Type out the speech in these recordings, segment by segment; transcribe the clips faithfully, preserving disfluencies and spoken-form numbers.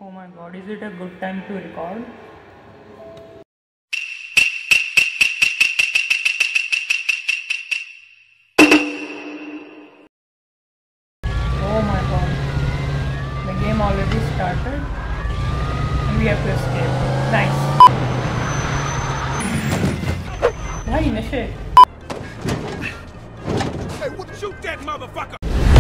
Oh my god, is it a good time to record? Oh my god, the game already started and we have to escape. Nice. Why nashe? Hey, what, shoot that motherfucker!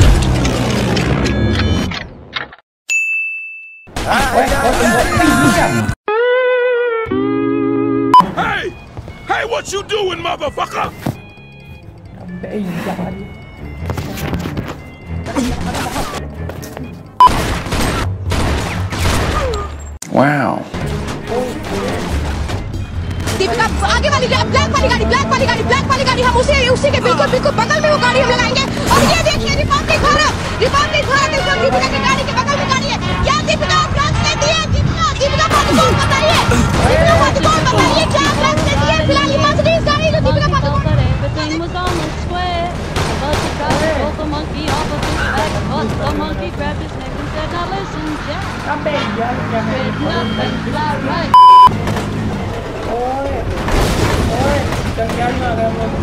Hey! Hey, what you doing, motherfucker? Wow. Deepika आगे वाली black वाली गाड़ी black वाली गाड़ी black वाली गाड़ी हम उसी उसी के बिल्कुल बिल्कुल बगल में वो गाड़ी हम लगाएंगे और ये देखिए रिपब्लिक भारत रिपब्लिक भारत बिल्कुल दीपिका की गाड़ी के बगल में गाड़ी है क्या दीपिका आप ड्रग्स लेती है दीपिका दीपिका पादुकोण बताइए दीपिका पादुकोण बताइए क्या ड्रग्स लेती है फिलहाल ये मर्सिडीज गाड़ी जो Deepika Padukone the monkey off of his back, but the monkey grabbed his neck and said, now listen, Jack. Straighten up and fly right. Oi, oi, क्या नहीं आ रहा है मुझे?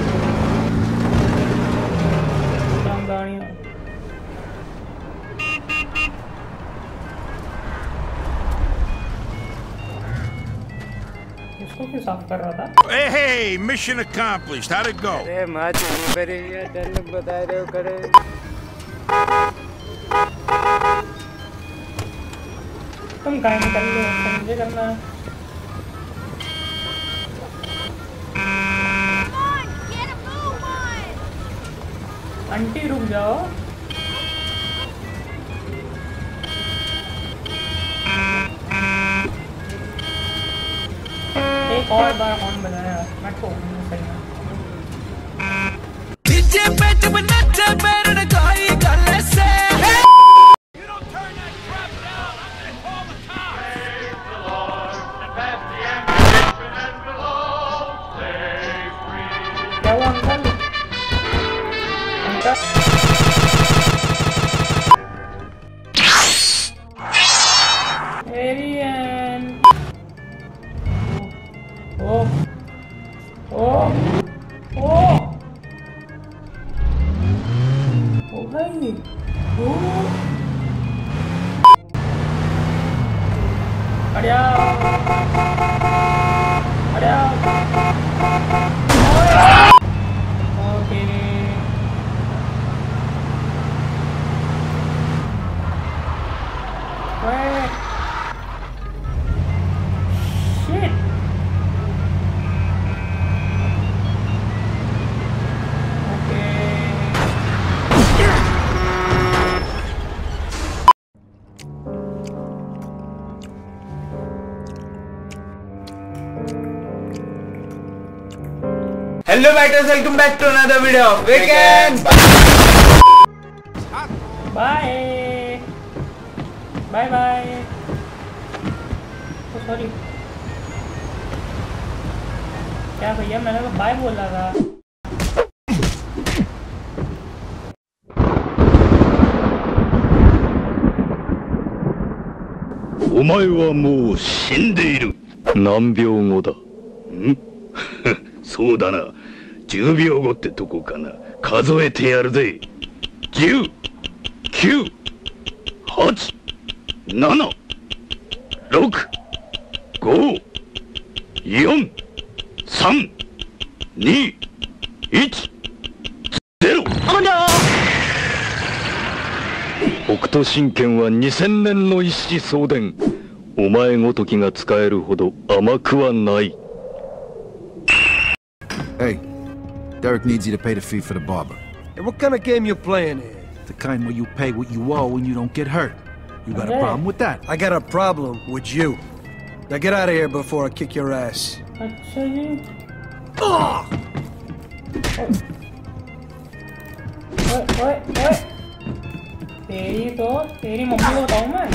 काम गाड़ियाँ। इसको क्यों साफ कर रहा था? Hey, hey, mission accomplished. How'd it go? अरे माँ तुम बड़े ये डर बता रहे हो करे। तुम कहीं निकल लो, मुझे करना है। आंटी रुक जाओ। एक और बार ऑन बजाया, मैं ठोकूंगा सही में। डीजे पे जब नचे पैर कोई गले से। You don't turn that crap down. I'm gonna call the cops. Praise the Lord and pass the ammunition and we'll all stay free. क्या हुआ uncle? Uncle? Arian. Oh. Oh. Oh. Oh भाई. Oh. अड़िया. अड़िया. Okay. Wait. Shit. Hello, fighters! Welcome back to another video. Weekend. Bye. Bye bye. Oh sorry. क्या भैया मैंने तो bye बोला था. お前はもう死んでいる。何秒後だ。んそうだな。じゅうびょうごってとこかな。数えてやるぜ。じゅう、きゅう、はち、なな、ろく、ご、よん、さん、に、いち、ゼロ。北斗神拳はにせんねんの一子相伝。お前ごときが使えるほど甘くはない。 Hey, Derek needs you to pay the fee for the barber. Hey, what kind of game you playing here? The kind where you pay what you owe and you don't get hurt. You got a problem with that? I got a problem with you. Now get out of here before I kick your ass. अच्छा जी. Oh! ओए ओए ओए. तेरी तो तेरी mummy को बताऊं मैं.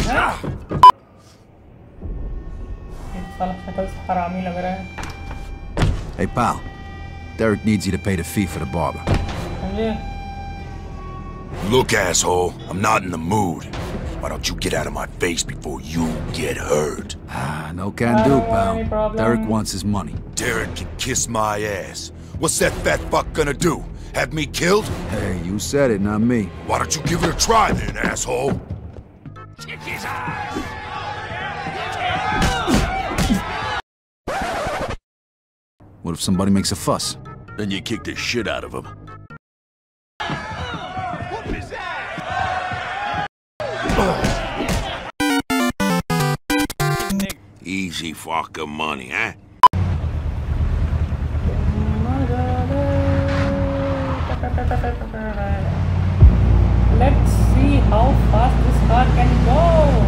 साला शक्ल हरामी लग रहा है. Hey pal, Derek needs you to pay the fee for the barber. Look, asshole, I'm not in the mood. Why don't you get out of my face before you get hurt? Ah, no can do, pal. Derek wants his money. Derek can kiss my ass. What's that fat fuck gonna do? Have me killed? Hey, you said it, not me. Why don't you give it a try then, asshole? Kick his ass! What if somebody makes a fuss? Then you kick the shit out of him. Whoop his ass! Easy fucking money, huh? Let's see how fast this car can go.